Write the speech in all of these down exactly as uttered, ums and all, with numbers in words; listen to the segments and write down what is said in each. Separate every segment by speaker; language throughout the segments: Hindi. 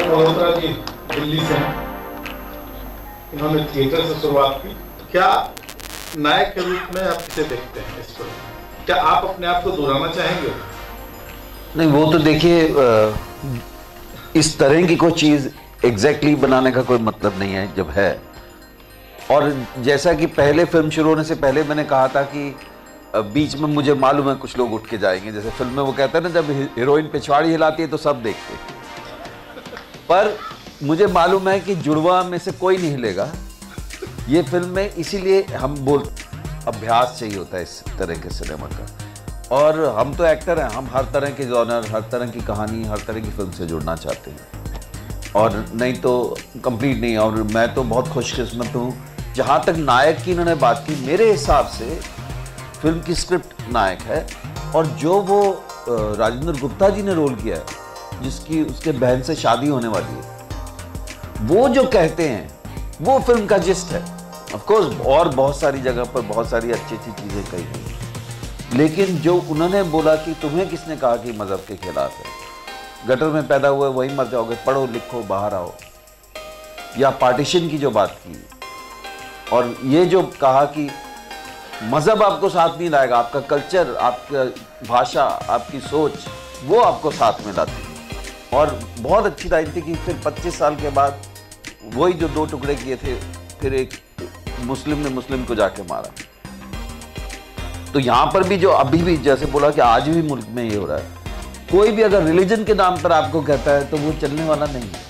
Speaker 1: पवन मल्होत्रा जी दिल्ली से हैं, इन्होंने थिएटर से शुरुआत की। क्या नायक के रूप में आप किसे देखते हैं इस फिल्म में? क्या आप अपने आप को दोहराना चाहेंगे?
Speaker 2: नहीं, वो तो देखिए, इस तरह की कोई चीज़ एग्जैक्टली बनाने का कोई मतलब नहीं है जब है। और जैसा कि पहले फिल्म शुरू होने से पहले मैंने कहा था कि बीच में मुझे मालूम है कुछ लोग उठ के जाएंगे, जैसे फिल्म में वो कहते हैं ना, जब हीरोइन पिछवाड़ी हिलाती है तो सब देखते हैं, पर मुझे मालूम है कि जुड़वा में से कोई नहीं हिलेगा ये फिल्म में। इसीलिए हम बोल अभ्यास चाहिए होता है इस तरह के सिनेमा का। और हम तो एक्टर हैं, हम हर तरह के जॉनर, हर तरह की कहानी, हर तरह की फिल्म से जुड़ना चाहते हैं, और नहीं तो कंप्लीट नहीं। और मैं तो बहुत खुशकिस्मत हूँ, जहाँ तक नायक की इन्होंने बात की, मेरे हिसाब से फिल्म की स्क्रिप्ट नायक है। और जो वो राजेंद्र गुप्ता जी ने रोल किया है, जिसकी उसके बहन से शादी होने वाली है, वो जो कहते हैं वो फिल्म का जिस्ट है। ऑफ कोर्स और बहुत सारी जगह पर बहुत सारी अच्छी अच्छी चीज़ें कही गई, लेकिन जो उन्होंने बोला कि तुम्हें किसने कहा कि मज़हब के खिलाफ है, गटर में पैदा हुए वहीं मर जाओगे, पढ़ो लिखो बाहर आओ, या पार्टीशन की जो बात की, और ये जो कहा कि मज़हब आपको साथ नहीं लाएगा, आपका कल्चर, आपका भाषा, आपकी सोच, वो आपको साथ में लाती है। और बहुत अच्छी लाइन थी कि फिर पच्चीस साल के बाद वही जो दो टुकड़े किए थे, फिर एक मुस्लिम ने मुस्लिम को जाके मारा। तो यहाँ पर भी जो अभी भी जैसे बोला कि आज भी मुल्क में ये हो रहा है, कोई भी अगर रिलीजन के नाम पर आपको कहता है तो वो चलने वाला नहीं है।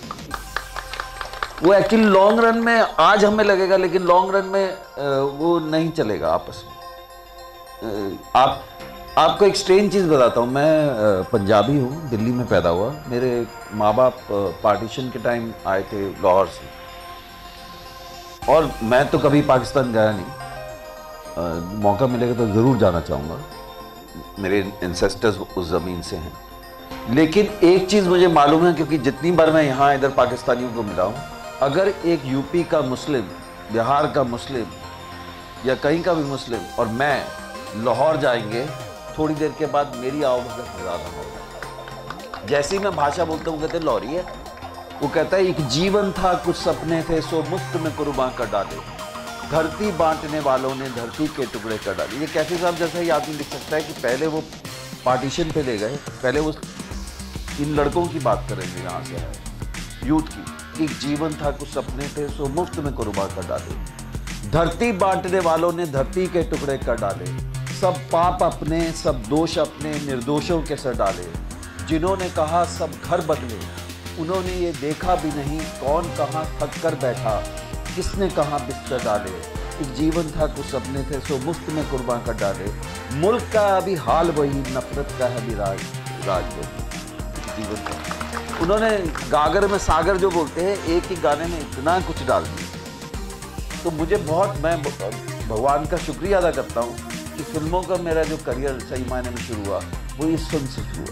Speaker 2: वो एक्चुअली लॉन्ग रन में आज हमें लगेगा, लेकिन लॉन्ग रन में वो नहीं चलेगा आपस में। आप आपको एक स्ट्रेंज चीज़ बताता हूँ, मैं पंजाबी हूँ, दिल्ली में पैदा हुआ। मेरे माँ बाप पार्टीशन के टाइम आए थे लाहौर से, और मैं तो कभी पाकिस्तान गया नहीं, मौका मिलेगा तो ज़रूर जाना चाहूँगा, मेरे एंसेस्टर्स उस ज़मीन से हैं। लेकिन एक चीज़ मुझे मालूम है, क्योंकि जितनी बार मैं यहाँ इधर पाकिस्तानियों को मिला हूँ, अगर एक यूपी का मुस्लिम, बिहार का मुस्लिम या कहीं का भी मुस्लिम और मैं लाहौर जाएंगे, थोड़ी देर के बाद मेरी आवभगत ज़्यादा होगा। जैसे ही मैं भाषा बोलता हूँ कहते लाहौरी है, वो कहता है एक जीवन था कुछ सपने थे सो मुफ्त में कुर्बान कर डाले, धरती बांटने वालों ने धरती के टुकड़े कर डाले। ये कैफी साहब जैसा ही आदमी लिख सकता है कि पहले वो पार्टीशन पे ले गए, पहले वो इन लड़कों की बात करेंगे यहाँ से आए यूथ की, एक जीवन था कुछ सपने थे सो मुफ्त में कुर्बान कर डाले, धरती बांटने वालों ने धरती के टुकड़े कर डाले, सब पाप अपने सब दोष अपने निर्दोषों के सर डाले, जिन्होंने कहा सब घर बदले उन्होंने ये देखा भी नहीं कौन कहाँ थक कर बैठा, किसने कहाँ बिस्तर डाले, एक जीवन था कुछ सपने थे सो मुफ्त में कुर्बान कर डाले, मुल्क का अभी हाल वही नफरत का है भी राज राज वही जीवन का। उन्होंने गागर में सागर जो बोलते हैं, एक ही गाने में इतना कुछ डाल दिया। तो मुझे बहुत, मैं भगवान का शुक्रिया अदा करता हूँ कि फिल्मों का मेरा जो करियर सही मायने में शुरू हुआ वो इस फिल्म से शुरू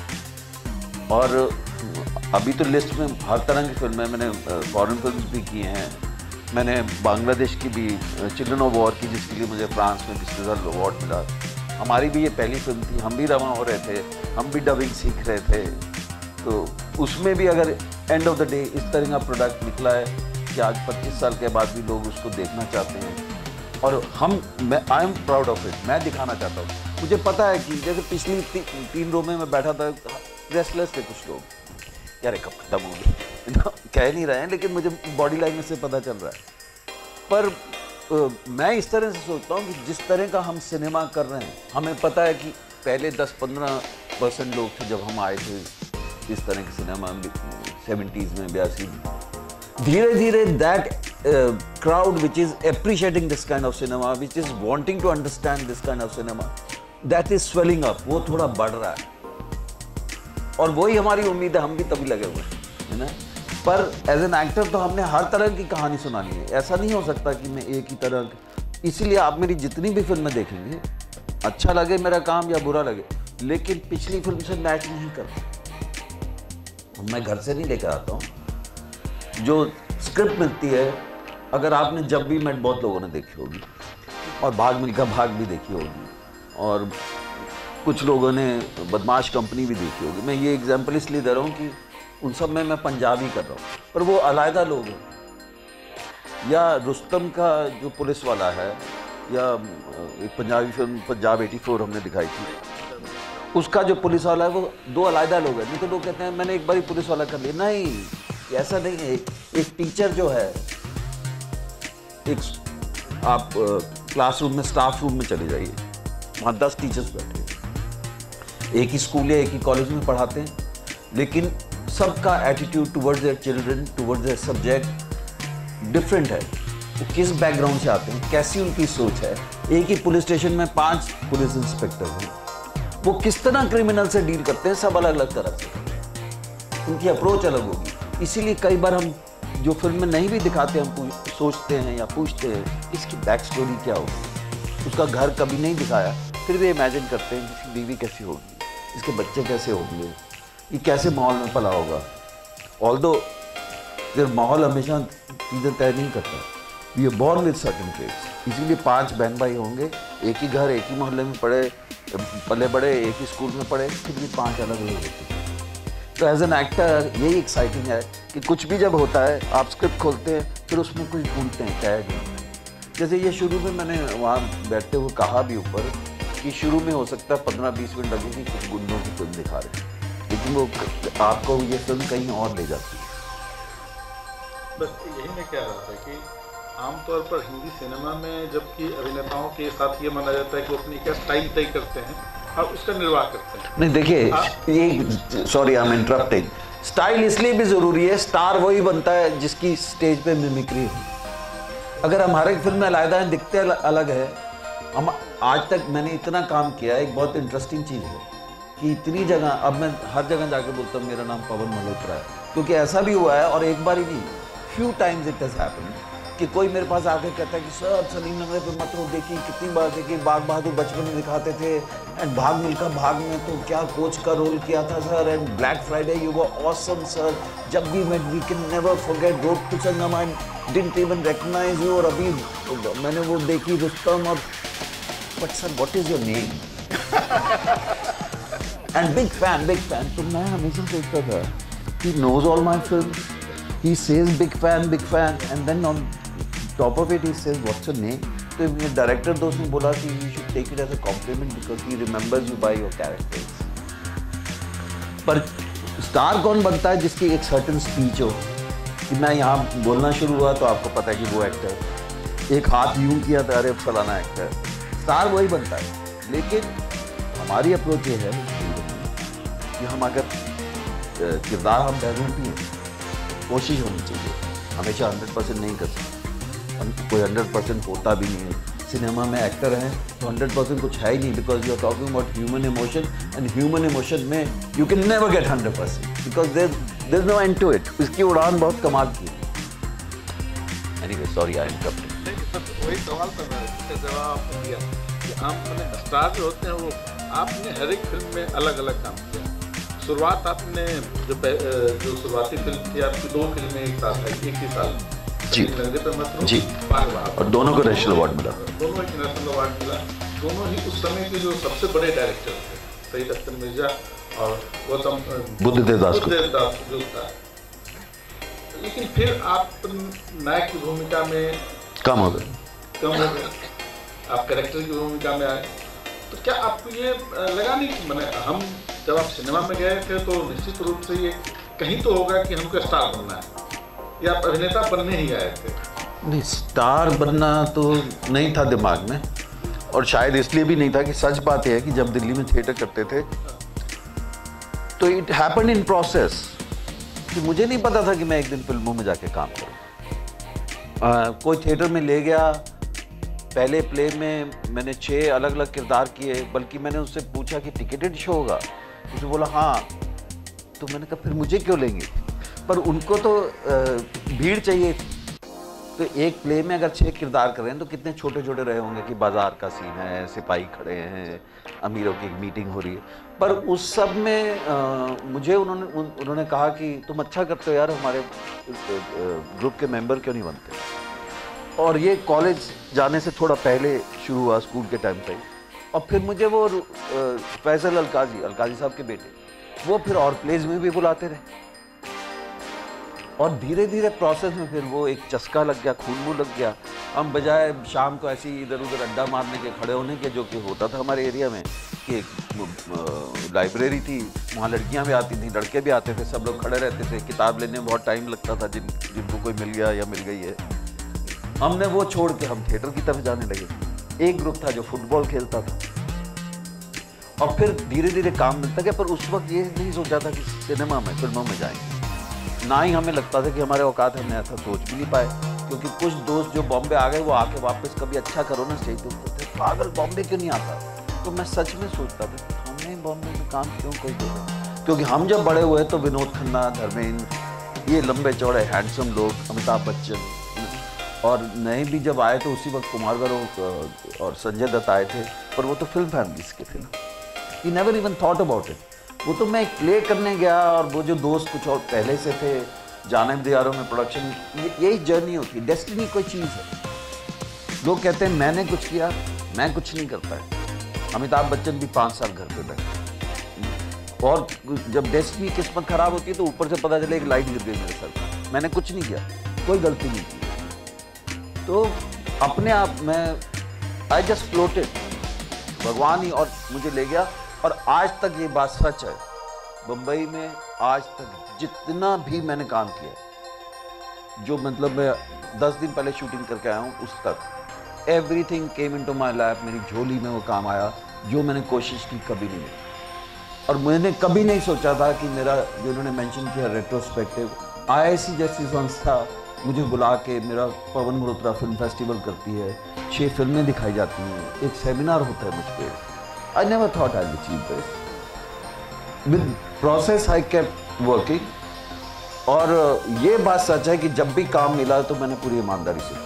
Speaker 2: हुआ। और अभी तो लिस्ट में हर तरह की फिल्में, मैंने फॉरेन फिल्म भी की हैं, मैंने बांग्लादेश की भी चिल्ड्रन ऑफ वॉर की, जिसके लिए मुझे फ्रांस में पिछले साल अवार्ड मिला। हमारी भी ये पहली फिल्म थी, हम भी रवा हो रहे थे, हम भी डबिंग सीख रहे थे, तो उसमें भी अगर एंड ऑफ द डे इस तरह का प्रोडक्ट निकला है कि आज पच्चीस साल के बाद भी लोग उसको देखना चाहते हैं, और हम मैं I am proud of it, मैं दिखाना चाहता हूँ। मुझे पता है कि जैसे पिछली ती, तीन रो में मैं बैठा था, रेस्टलेस थे कुछ लोग, यार कब खत्म हो गई, कह नहीं रहे हैं, लेकिन मुझे बॉडी लैंग्वेज से पता चल रहा है। पर आ, मैं इस तरह से सोचता हूँ कि जिस तरह का हम सिनेमा कर रहे हैं, हमें पता है कि पहले दस पंद्रह परसेंट लोग थे जब हम आए थे इस तरह के सिनेमा सेवेंटीज़ में, बयासी में। धीरे धीरे that crowd which is appreciating this kind of cinema, which is wanting to understand this kind of cinema, that is swelling up, वो थोड़ा बढ़ रहा है, और वही हमारी उम्मीद है, हम भी तभी लगे हुए हैं ना। पर एज एन एक्टर तो हमने हर तरह की कहानी सुनानी है, ऐसा नहीं हो सकता कि मैं एक ही तरह, इसीलिए आप मेरी जितनी भी फिल्में देखेंगे, अच्छा लगे मेरा काम या बुरा लगे, लेकिन पिछली फिल्म से मैच नहीं करता। मैं घर से नहीं लेकर आता हूँ, जो स्क्रिप्ट मिलती है, अगर आपने जब भी मेट बहुत लोगों ने देखी होगी, और भाग मिल्खा भाग भी देखी होगी, और कुछ लोगों ने बदमाश कंपनी भी देखी होगी। मैं ये एग्जांपल इसलिए दे रहा हूँ कि उन सब में मैं पंजाबी कर रहा हूँ, पर वो अलग लोग हैं। या रुस्तम का जो पुलिस वाला है, या एक पंजाबी फिल्म पंजाब चौरासी हमने दिखाई थी, उसका जो पुलिस वाला है वो दो अलग लोग हैं। नहीं तो लोग कहते हैं मैंने एक बार ही पुलिस वाला कर लिया, नहीं ऐसा नहीं है। एक टीचर जो है, एक आप क्लासरूम में स्टाफ रूम में चले जाइए, वहाँ दस टीचर्स बैठे हैं, एक ही स्कूल या एक ही कॉलेज में पढ़ाते हैं, लेकिन सबका attitude towards their children, towards their subject different है। वो किस बैकग्राउंड से आते हैं, कैसी उनकी सोच है। एक ही पुलिस स्टेशन में पांच पुलिस इंस्पेक्टर हैं, वो किस तरह क्रिमिनल से डील करते हैं, सब अलग अलग तरह से, उनकी अप्रोच अलग होगी। इसीलिए कई बार हम जो फिल्म में नहीं भी दिखाते, हम सोचते हैं या पूछते हैं इसकी बैक स्टोरी क्या होगी, उसका घर कभी नहीं दिखाया, फिर भी इमेजिन करते हैं इसकी बीवी कैसी होगी, इसके बच्चे कैसे होंगे, ये कैसे माहौल में पला होगा। ऑल्दो फिर माहौल हमेशा चीज़ें तय नहीं करता, we are born with certain traits. इसीलिए पांच बहन भाई होंगे, एक ही घर एक ही मोहल्ले में पढ़े पले बड़े, एक ही स्कूल में पढ़े, फिर भी पांच अलग अलग होते हैं। तो एज एन एक्टर यही एक्साइटिंग है कि कुछ भी जब होता है आप स्क्रिप्ट खोलते हैं, फिर उसमें कुछ ढूंढते हैं क्या है। जैसे ये शुरू में मैंने वहाँ बैठते हुए कहा भी ऊपर कि शुरू में हो सकता है पंद्रह बीस मिनट लगेगी कुछ गुंडों की फिल्म दिखा रहे हैं, लेकिन वो आपको ये फिल्म कहीं और ले जाती है।
Speaker 1: बस यही मैं कह रहा था कि आमतौर पर हिंदी सिनेमा में जबकि अभिनेताओं के साथ ये माना जाता है कि वो अपनी क्या स्टाइल तय करते हैं और उसका निर्वाह करते हैं।
Speaker 2: नहीं देखिए, ये sorry I am interrupting, style इसलिए भी जरूरी है, स्टार वही बनता है जिसकी स्टेज पे मिमिक्री हो। अगर हमारे फिल्म में अलग हैं, दिखते अलग है। हम आज तक मैंने इतना काम किया, एक बहुत इंटरेस्टिंग चीज़ है कि इतनी जगह, अब मैं हर जगह जाके बोलता हूँ मेरा नाम पवन मल्होत्रा है, क्योंकि ऐसा भी हुआ है और एक बार ही नहीं, few times it has happened कि कोई मेरे पास आके कहता है कि सर सलीम नगरे पे मत रो, देखी कितनी बार देखी, बाग बहादुर बचपन में दिखाते थे, एंड भाग मिल्खा भाग में तो क्या कोच का रोल किया था sir, and black Friday you were awesome sir, जब भी मैं we can never forget, road to Sangam I didn't even recognise you. और अभी मैंने वो देखी रुस्तम, और but sir what is your name, and big fan big fan. तो मैं हमेशा सोचता था he knows all my film, he says big fan big fan and then on top of it he says what's your name। तो मेरे डायरेक्टर दोस्त ने बोला कि you should take it as a compliment because he remembers you by your characters। पर स्टार कौन बनता है जिसकी एक सर्टेन स्पीच हो कि मैं यहाँ बोलना शुरू हुआ तो आपको पता है कि वो एक्टर, एक हाथ यूं किया था अरे फलाना एक्टर, स्टार वही बनता है। लेकिन हमारी अप्रोच ये है कि हम अगर किरदार हम ढूंढती हैं, कोशिश होनी चाहिए, हमेशा हंड्रेड परसेंट नहीं कर सकते, कोई हंड्रेड परसेंट होता भी नहीं है। सिनेमा में एक्टर हैं तो हंड्रेड परसेंट कुछ है ही नहीं, because you are talking about human emotion, and human emotion में you can never get hundred percent because there there is no end to it. इसकी उड़ान बहुत कमाल की है। Anyway sorry I interrupted.
Speaker 1: वही सवाल था मेरा, जवाब आपने दिया कि आप मैंने स्टार जो होते हैं वो आपने हर एक फिल्म में अलग अलग काम किया। शुरुआत आपने जो जो शुरुआती फिल्म थी आपकी, दो फिल्में एक साथ आई एक ही साल
Speaker 2: जी जी, और दोनों को नेशनल अवार्ड मिला,
Speaker 1: दोनों को नेशनल अवार्ड मिला। दोनों ही उस समय के जो सबसे बड़े डायरेक्टर थे, सईद अख्तर मिर्जा और गौतम
Speaker 2: बुद्धदेव दास
Speaker 1: जो था। लेकिन फिर आप नायक की भूमिका में
Speaker 2: कम हो गए
Speaker 1: कम हो गए आप कैरेक्टर की भूमिका में आए। तो क्या आपको ये लगा नहीं कि मैंने हम जब आप सिनेमा में गए थे तो निश्चित रूप से ये कहीं तो होगा कि हमको स्टार बनना है, या आप अभिनेता बनने ही आए थे?
Speaker 2: नहीं, स्टार बनना तो नहीं था दिमाग में, और शायद इसलिए भी नहीं था कि सच बात यह है कि जब दिल्ली में थिएटर करते थे तो इट हैपेंड इन प्रोसेस, कि मुझे नहीं पता था कि मैं एक दिन फिल्मों में जाके काम करूँ। कोई थिएटर में ले गया, पहले प्ले में मैंने छः अलग अलग किरदार किए, बल्कि मैंने उससे पूछा कि टिकटेड शो होगा, उसने बोला हाँ, तो मैंने कहा फिर मुझे क्यों लेंगे, पर उनको तो भीड़ चाहिए। तो एक प्ले में अगर छः किरदार कर रहे हैं तो कितने छोटे छोटे रहे होंगे कि बाजार का सीन है, सिपाही खड़े हैं, अमीरों की मीटिंग हो रही है। पर उस सब में आ, मुझे उन्होंने उन, उन्होंने कहा कि तुम अच्छा करते हो यार, हमारे ग्रुप के मेंबर क्यों नहीं बनते। और ये कॉलेज जाने से थोड़ा पहले शुरू हुआ, स्कूल के टाइम पे। और फिर मुझे वो फैसल अलकाजी अलकाजी साहब के बेटे, वो फिर और प्लेज में भी बुलाते रहे। और धीरे धीरे प्रोसेस में फिर वो एक चस्का लग गया, खून मुँह लग गया। हम बजाय शाम को ऐसे ही इधर उधर अड्डा मारने के, खड़े होने के, जो कि होता था हमारे एरिया में कि एक लाइब्रेरी थी, वहाँ लड़कियाँ भी आती थी, लड़के भी आते थे, सब लोग खड़े रहते थे, किताब लेने में बहुत टाइम लगता था, जिन जिनको कोई मिल गया या मिल गई है। हमने वो छोड़ के हम थिएटर की तरफ जाने लगे। एक ग्रुप था जो फुटबॉल खेलता था, और फिर धीरे धीरे काम मिलता गया। पर उस वक्त ये नहीं सोचा था कि सिनेमा में, फिल्मों में जाएंगे, ना ही हमें लगता था कि हमारे औकात, हमने ऐसा सोच भी नहीं पाए। क्योंकि कुछ दोस्त जो बॉम्बे आ गए, वो आके वापस कभी अच्छा करो ना स्टेज पे, पागल बॉम्बे क्यों नहीं आता। तो मैं सच में सोचता था हमें बॉम्बे में काम क्यों कोई देगा। क्योंकि हम जब बड़े हुए तो विनोद खन्ना, धर्मेंद्र, ये लंबे चौड़े हैंडसम लोग, अमिताभ बच्चन, और नए भी जब आए तो उसी वक्त कुमार गारू और संजय दत्त आए थे। पर वो तो फिल्म फैमिलीज के थे ना, he never even thought about it. वो तो मैं एक प्ले करने गया, और वो जो दोस्त कुछ और पहले से थे, जाने दियारों में प्रोडक्शन, यही जर्नी होती है। डेस्टिनी कोई चीज़ है। लोग कहते हैं मैंने कुछ किया, मैं कुछ नहीं करता है। अमिताभ बच्चन भी पाँच साल घर पे बैठे, और जब डेस्टिनी किस्मत खराब होती है तो ऊपर से पता चले एक लाइट गिर गई मेरे सर पर, मैंने कुछ नहीं किया, कोई गलती नहीं की। तो अपने आप में आई जस्ट फ्लोटेड, भगवान ही और मुझे ले गया। और आज तक ये बात सच है, बम्बई में आज तक जितना भी मैंने काम किया, जो मतलब मैं दस दिन पहले शूटिंग करके आया हूँ, उस तक everything came into my life, मेरी झोली में वो काम आया जो मैंने कोशिश की कभी नहीं। और मैंने कभी नहीं सोचा था कि मेरा, जो उन्होंने मेंशन किया रेट्रोस्पेक्टिव, आई आई सी जैसी संस्था मुझे बुला के, मेरा पवन मल्होत्रा फिल्म फेस्टिवल करती है, छः फिल्में दिखाई जाती हैं, एक सेमिनार होता है मुझ पर। I never thought I achieve this. With process I kept working. और ये बात सच है कि जब भी काम मिला तो मैंने पूरी ईमानदारी से,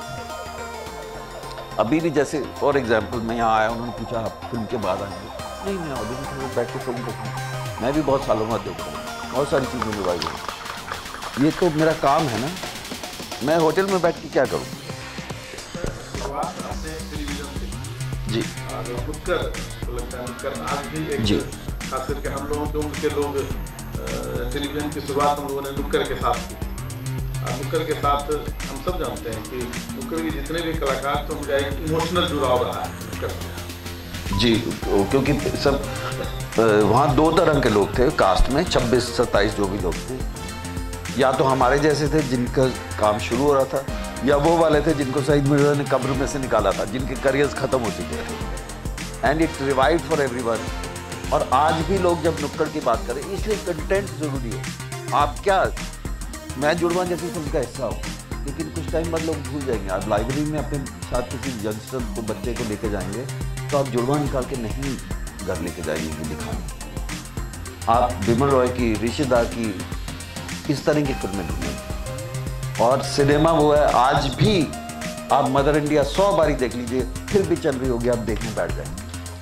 Speaker 2: अभी भी जैसे फॉर एग्जाम्पल मैं यहाँ आया, उन्होंने पूछा आप फिल्म के बाद आएंगे, नहीं मैं ऑडिशन में बैठ के फिल्म देखूँ, मैं भी बहुत सालों बाद देख रहा हूँ, बहुत सारी चीज़ें निभाई हैं, ये तो मेरा काम है ना, मैं होटल में बैठ के क्या करूँ। जी जी,
Speaker 1: खास करके हम लोगों के उनके लोग टेलीविजन की शुरुआत हम लोगों ने नुक्कड़ के साथ की। नुक्कड़ के साथ हम सब जानते हैं कि नुक्कड़ के जितने भी कलाकार थे उनका एक इमोशनल जुड़ाव रहा है
Speaker 2: जी। क्योंकि सब वहाँ दो तरह के लोग थे कास्ट में, छब्बीस सत्ताईस जो भी लोग थे, या तो हमारे जैसे थे जिनका काम शुरू हो रहा था, या वो वाले थे जिनको सईद मिर्जा ने कब्र में से निकाला था, जिनके करियर्स खत्म हो चुके थे। And it revived for everyone. और आज भी लोग जब नुक्कड़ की बात करें, इसलिए कंटेंट जरूरी है। आप क्या, मैं जुड़वा जैसी फिल्म का हिस्सा हूँ, लेकिन कुछ टाइम बाद लोग भूल जाएंगे। आप लाइब्रेरी में अपने साथ किसी यंगस्टर को, बच्चे को लेके जाएंगे तो आप जुड़वा निकाल के नहीं घर लेके जाइए दिखाने। आप बिमल रॉय की, ऋषिदा की, इस तरह की फिल्में ढूंढेंगे। और सिनेमा वो है, आज भी आप मदर इंडिया सौ बारी देख लीजिए, फिर भी चल रही होगी, आप देखने बैठ जाएंगे।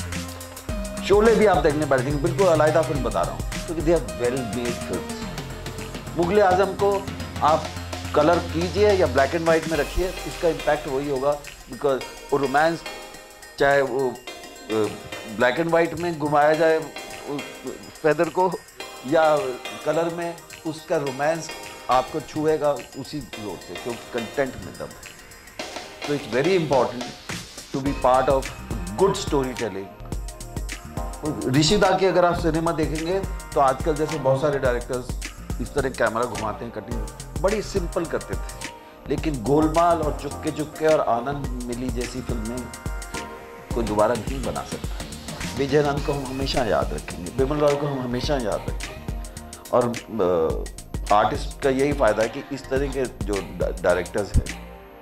Speaker 2: शोले भी आप देखने बैठ जाएंगे, बिल्कुल अलग फिल्म बता रहा हूँ, क्योंकि they are well made film. Mughal-e Azam को आप कलर कीजिए या ब्लैक एंड वाइट में रखिए, इसका इम्पैक्ट वही होगा, बिकॉज वो रोमांस, चाहे वो ब्लैक एंड वाइट में घुमाया जाए फेदर को या कलर में, उसका रोमांस आपको छुएगा उसी रोड से, क्योंकि कंटेंट में दम है। तो it's very important to be part of good story telling. ऋषिदा की अगर आप सिनेमा देखेंगे तो आजकल जैसे बहुत सारे डायरेक्टर्स इस तरह कैमरा घुमाते हैं, कटिंग बड़ी सिंपल करते थे, लेकिन गोलमाल और चुपके चुपके और आनंद मिली जैसी फिल्में कोई दोबारा नहीं बना सकता। विजय नंद को हम हमेशा याद रखेंगे, बिमल रॉय को हम हमेशा याद रखेंगे। और आर्टिस्ट का यही फ़ायदा है कि इस तरह के जो डायरेक्टर्स हैं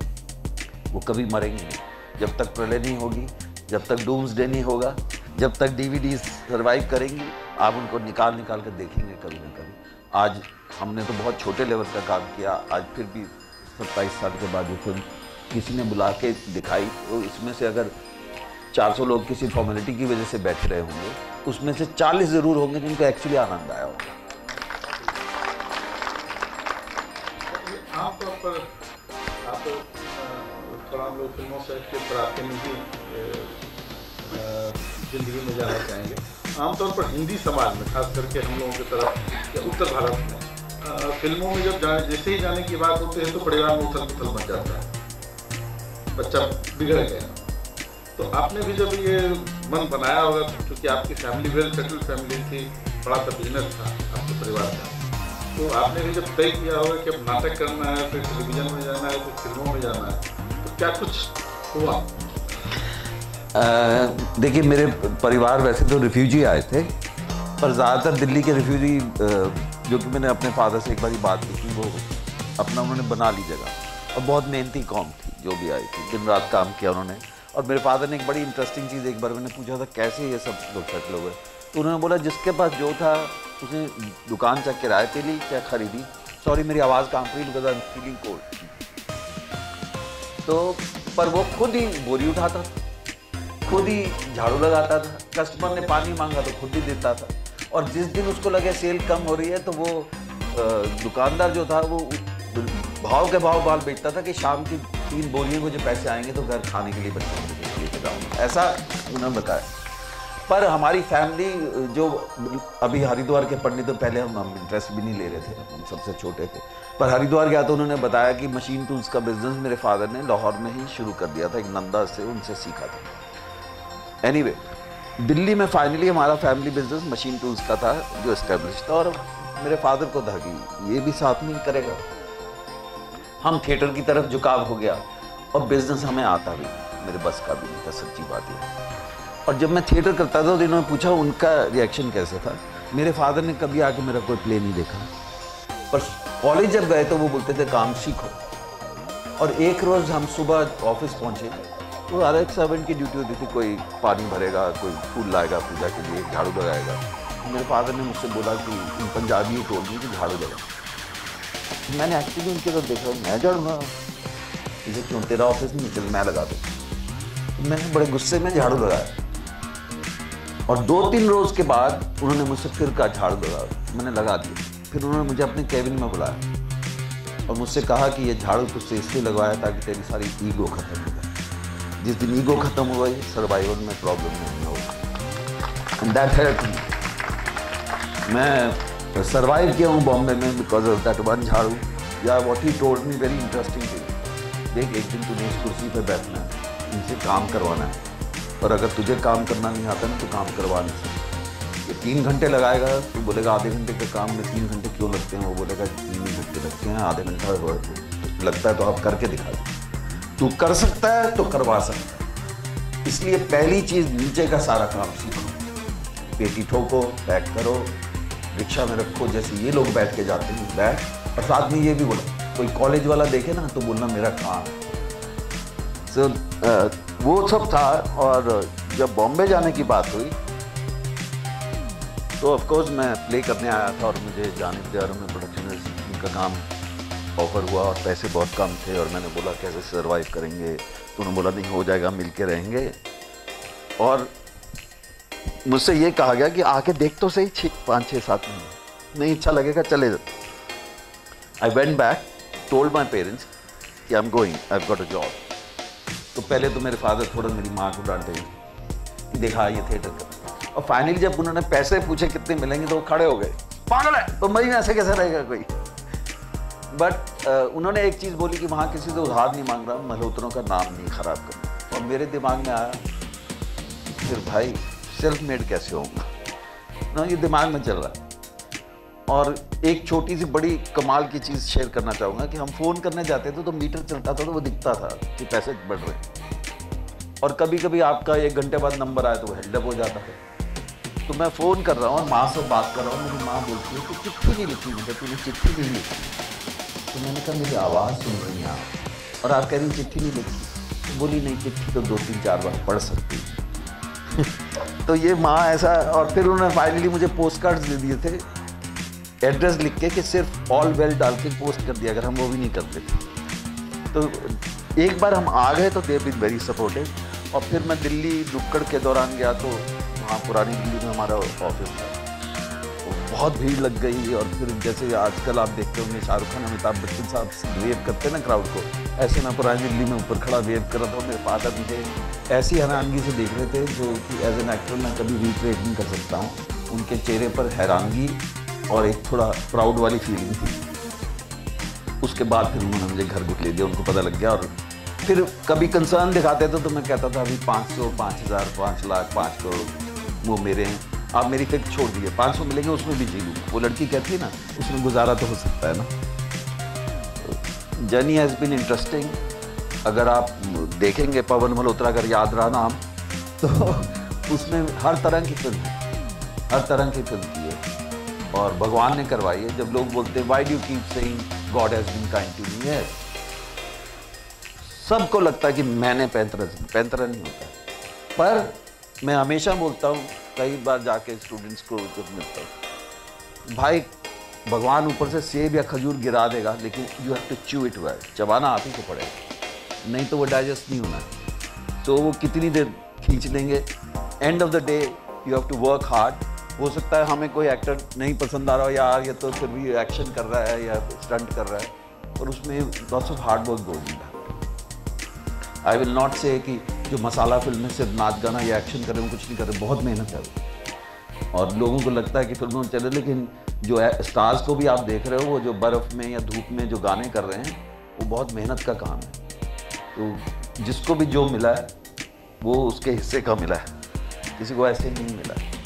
Speaker 2: वो कभी मरेंगे नहीं। जब तक प्रलय नहीं होगी, जब तक डूम्स डे नहीं होगा, जब तक डीवीडी सर्वाइव करेंगी, आप उनको निकाल निकाल कर देखेंगे कभी ना कभी। आज हमने तो बहुत छोटे लेवल का काम किया, आज फिर भी सत्ताईस साल के बाद ये फिल्म किसी ने बुला के दिखाई, तो इसमें से अगर चार सौ लोग किसी फॉर्मेलिटी की वजह से बैठे रहे होंगे, उसमें से चालीस ज़रूर होंगे जिनको एक्चुअली आनंद आया होगा।
Speaker 1: आमतौर पर आप थोड़ा हम लोग फिल्मों से पर आपके निजी जिंदगी में जाना चाहेंगे। आमतौर पर हिंदी समाज में, खास करके हम लोगों की तरफ या उत्तर भारत में, फिल्मों में जब जाने जैसे ही जाने की बात होती है तो परिवार में उथल पुथल मच जाता है, बच्चा बिगड़ गया। तो आपने भी जब ये मन बनाया होगा, क्योंकि आपकी फैमिली वेल सेटल्ड फैमिली थी, बड़ा सा बिजनेस था आपके परिवार का, तो आपने भी जब तय किया होगा कि अब नाटक करना है, फिर टेलीविजन में जाना है, फिर फिल्मों में जाना है, तो क्या कुछ हुआ?
Speaker 2: देखिए, मेरे परिवार वैसे तो रिफ्यूजी आए थे, पर ज़्यादातर दिल्ली के रिफ्यूजी, जो कि मैंने अपने फादर से एक बार बात की थी, वो अपना उन्होंने बना ली जगह, और बहुत मेहनती कौम थी जो भी आई थी, दिन रात काम किया उन्होंने। और मेरे फादर ने एक बड़ी इंटरेस्टिंग चीज़, एक बार मैंने पूछा था कैसे ये सब लोग सेटल हो गए, तो उन्होंने बोला जिसके पास जो था उसने दुकान चाहे किराए पे ली क्या खरीदी। सॉरी मेरी आवाज़ काम रही, because I am feeling cold. तो पर वो खुद ही बोरी उठाता था, खुद ही झाड़ू लगाता था, कस्टमर ने पानी मांगा तो खुद ही देता था। और जिस दिन उसको लगे सेल कम हो रही है तो वो दुकानदार जो था वो भाव के भाव बाल बेचता था कि शाम की तीन बोरियों को जो पैसे आएंगे तो घर खाने के लिए बच्चों को लेकर जाऊँगा, ऐसा उन्होंने बताया। पर हमारी फैमिली जो अभी हरिद्वार के पढ़ने तो पहले हम हम इंटरेस्ट भी नहीं ले रहे थे, हम सबसे छोटे थे, पर हरिद्वार गया तो उन्होंने बताया कि मशीन टूल्स का बिजनेस मेरे फादर ने लाहौर में ही शुरू कर दिया था, एक नंदा से उनसे सीखा था। एनीवे anyway, दिल्ली में फाइनली हमारा फैमिली बिजनेस मशीन टूल्स का था जो इस्टेब्लिश था, और मेरे फादर को था कि ये भी साथ में ही करेगा। हम थिएटर की तरफ झुकाव हो गया और बिजनेस हमें आता भी, मेरे बस का भी नहीं था, सच्ची बात है। और जब मैं थिएटर करता था तो इन्होंने पूछा उनका रिएक्शन कैसे था। मेरे फादर ने कभी आके मेरा कोई प्ले नहीं देखा, पर कॉलेज जब गए तो वो बोलते थे काम सीखो। और एक रोज़ हम सुबह ऑफिस पहुँचे तो हर एक सर्वेंट की ड्यूटी होती थी, कोई पानी भरेगा, कोई फूल लाएगा पूजा के लिए, झाड़ू लगाएगा। मेरे फादर ने मुझसे बोला कि इन पंजाबी टोल दी कि झाड़ू लगा। मैंने एक्चुअली उनके तो देखा, मैं झाड़ू लगा, इसे क्यों, तेरा ऑफिस नहीं, चल मैं लगा दूँ। तो मैंने बड़े गुस्से में झाड़ू लगाया, और दो तीन रोज़ के बाद उन्होंने मुझसे फिर कहा झाड़ू लगा, मैंने लगा दिया। फिर उन्होंने मुझे अपने केबिन में बुलाया और मुझसे कहा कि ये झाड़ू तुझसे इसलिए लगवाया ताकि तेरी सारी ईगो खत्म हो जाए। जिस दिन ईगो खत्म हो गई, सर्वाइवल में प्रॉब्लम नहीं होगा। And that help me. मैं सर्वाइव किया हूँ बॉम्बे में बिकॉज ऑफ दैट वन झाड़ू। या what he told me very interesting thing, देख एक दिन तुझे इस कुर्सी पर बैठना है, इनसे काम करवाना है, और अगर तुझे काम करना नहीं आता ना तो काम करवा नहीं सकते। ये तीन घंटे लगाएगा, तो बोलेगा आधे घंटे के काम में तीन घंटे क्यों लगते हैं, वो बोलेगा तीन ही घंटे लगते हैं, आधे घंटा लगता है तो आप करके दिखा दो। तू कर सकता है तो करवा सकता है। इसलिए पहली चीज़ नीचे का सारा काम सीखो, पेटी ठोको, पैक करो, रिक्शा में रखो, जैसे ये लोग बैठ के जाते हैं बैठ। और साथ में ये भी बोलो, कोई कॉलेज वाला देखे ना तो बोलना मेरा काम है। सो so, uh, वो सब था। और जब बॉम्बे जाने की बात हुई तो ऑफ कोर्स मैं प्ले करने आया था, और मुझे जाने दिया, में प्रोडक्शन का काम ऑफर हुआ और पैसे बहुत कम थे, और मैंने बोला कैसे सर्वाइव करेंगे, तो उन्होंने बोला नहीं हो जाएगा, मिल के रहेंगे। और मुझसे ये कहा गया कि आके देख तो सही छः पाँच छः सात महीने, नहीं अच्छा लगेगा चले जाओ। I went back, told my parents कि I am going, I have got a job. तो पहले तो मेरे फादर थोड़ा मेरी माँ को डांटे कि देखा ये थिएटर कर, और फाइनली जब उन्होंने पैसे पूछे कितने मिलेंगे तो वो खड़े हो गए, पागल है तो मई में ऐसे कैसे रहेगा कोई। बट uh, उन्होंने एक चीज़ बोली कि वहाँ किसी से उधार नहीं मांग रहा, मल्होत्रों का नाम नहीं खराब करना। और मेरे दिमाग में आया फिर भाई सेल्फ मेड कैसे होगा ना, ये दिमाग में चल रहा है। और एक छोटी सी बड़ी कमाल की चीज़ शेयर करना चाहूँगा कि हम फ़ोन करने जाते थे तो मीटर चलता था तो वो दिखता था कि पैसे बढ़ रहे हैं, और कभी कभी आपका एक घंटे बाद नंबर आया तो वो हेल्डअप हो जाता है। तो मैं फ़ोन कर रहा हूँ और माँ से बात कर रहा हूँ, मेरी माँ बोलती है कि चिट्ठी नहीं लिखी मुझे, तूने चिट्ठी नहीं लिखी। तो मैंने कहा मेरी आवाज़ सुन रही हैं आप और आप कह रही चिट्ठी नहीं लिखी। तो बोली नहीं, चिट्ठी तो दो तीन चार बार पढ़ सकती तो ये माँ ऐसा। और फिर उन्होंने फाइनली मुझे पोस्ट कार्ड्स दे दिए थे, एड्रेस लिख के कि सिर्फ ऑल वेल डाल के पोस्ट कर दिया, अगर हम वो भी नहीं करते थे। तो एक बार हम आ गए तो दे बीन वेरी सपोर्टिव। और फिर मैं दिल्ली नुक्कड़ के दौरान गया तो वहाँ पुरानी दिल्ली में हमारा ऑफिस था, तो बहुत भीड़ लग गई। और फिर जैसे आजकल आप देखते होंगे शाहरुख खान अमिताभ बच्चन साहब वेव करते हैं ना क्राउड को, ऐसे मैं पुरानी दिल्ली में ऊपर खड़ा वेव कर रहा था। मेरे फादर मुझे ऐसी हैरानगी से देख रहे थे जो कि एज एन एक्टर मैं कभी रिक्रिएट नहीं कर सकता हूँ। उनके चेहरे पर हैरानगी, और एक थोड़ा प्राउड वाली फीलिंग थी। उसके बाद फिर उन्होंने मुझे घर बुक ले दिया, उनको पता लग गया। और फिर कभी कंसर्न दिखाते थे तो मैं कहता था अभी पाँच सौ, पाँच हज़ार, पाँच लाख, पाँच करोड़ वो मेरे हैं, आप मेरी फिक्र छोड़ दीजिए, पाँच सौ मिलेंगे उसमें भी जी लूँगा। वो लड़की कहती है ना, उसमें गुजारा तो हो सकता है ना। Journey has been interesting. अगर आप देखेंगे पवन मल्होत्रा, अगर याद रहा नाम, तो उसमें हर तरह की फिल्म है, हर तरह की फिल्म की है और भगवान ने करवाई है। जब लोग बोलते हैं why do you keep saying God has been kind to me, yes, सबको लगता है कि मैंने पैंतरा पैंतरा नहीं होता, पर मैं हमेशा बोलता हूँ, कई बार जाके स्टूडेंट्स को मिलता हूँ, भाई भगवान ऊपर से सेब या खजूर गिरा देगा, लेकिन you have to chew it well, चबाना आप ही को पड़ेगा, नहीं तो वो डाइजेस्ट नहीं होना। तो वो कितनी देर खींच लेंगे, end of the day you have to work hard. हो सकता है हमें कोई एक्टर नहीं पसंद आ रहा हो, यार ये तो फिर भी एक्शन कर रहा है या स्टंट कर रहा है, और उसमें lots of hard work goes in. I will not say कि जो मसाला फिल्म में सिर्फ नाच गाना या एक्शन कर रहे हो, कुछ नहीं कर रहे, बहुत मेहनत है वो। और लोगों को लगता है कि फिल्मों में चले, लेकिन जो स्टार्स को भी आप देख रहे हो, वो जो बर्फ़ में या धूप में जो गाने कर रहे हैं, वो बहुत मेहनत का काम है। तो जिसको भी जो मिला है वो उसके हिस्से का मिला है, किसी को ऐसे नहीं मिला है।